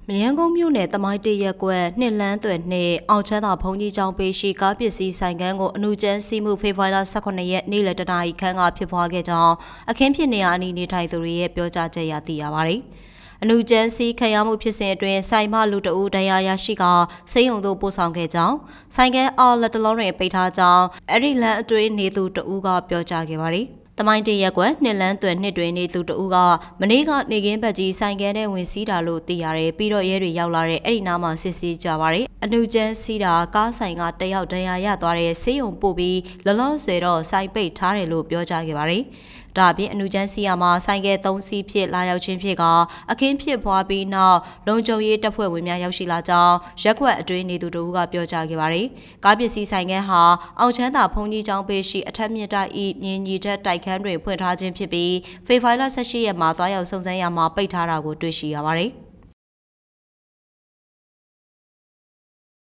မရန်ကုန်မြို့နယ်တမိုင်းတရက်ကွက်နှစ်လန်းသွယ်နှင့်အောင်ချမ်းသာဘုံကြီးကျောင်းပေးရှိကားပစ္စည်းဆိုင်ကန်းကိုအနုကျန်းစီးမှုဖေဖော်ဝါရီလ18ရက်နေ့လယ်တနာရီခန့်ကဖြစ်ပွားခဲ့ကြောင်းအခင်းဖြစ်နေရာအနီးနေထိုင်သူတွေရဲ့ပြောကြားချက်အရသိရပါတယ်။အနုကျန်းစီးခံရမှုဖြစ်စဉ်အတွင်းဆိုင်မလူတအူဒဏ်ရာရရှိကစိတ်ုံသို့ပို့ဆောင်ခဲ့ကြောင်းဆိုင်ကန်းအော်လက်တလုံးတွင်ပိတ်ထားကြောင်းအဲ့ဒီလန်အတွင်းနေသူတအူကပြောကြားခဲ့ပါတယ်။တမိုင်းတရက်ကွက်နှစ်လန်းသွယ်နှစ်တွင်နေသူတဦးကမနေ့ကနေကင်းဘက်ကြီးဆိုင်ကန်းထဲဝင်စီးတာလို့သိရတယ်ပြီးတော့ရဲတွေရောက်လာတဲ့အဲ့ဒီနားမှာစစ်ဆေးကြပါတယ်အနုကျန်းစီးတာကားဆိုင်ကတယောက်ဒဏ်ရာရသွားတဲ့ဆေးရုံပို့ပြီးလောလောဆယ်တော့စိုက်ပိတ်ထားတယ်လို့ပြောကြားခဲ့ပါတယ်ဒါအပြင်အနုကျန်းစီးရမှာဆိုင်ကယ်3စီးဖြစ်လာရောက်ခြင်းဖြစ်ကအခင်းဖြစ်ပွားပြီးနောက်လုံခြုံရေးတပ်ဖွဲ့ဝင်များရောက်ရှိလာကြောင်းရက်ကွက်အတွင်းနေသူတို့ကပြောကြားခဲ့ပါတယ်။ကားပစ္စည်းဆိုင်ကန်းဟာအောင်ချမ်းသာဘုံကြီးကျောင်းပေးရှိအထက်မြင့်တိုက်ဤမြင်းကြီးတက်တိုက်ခန်းတွင်ဖွင့်ထားခြင်းဖြစ်ပြီးဖေဖော်ဝါရီလ18ရက်မှာတွားရောက်စုံစမ်းရမှာပိတ်ထားတာကိုတွေ့ရှိရပါတယ်။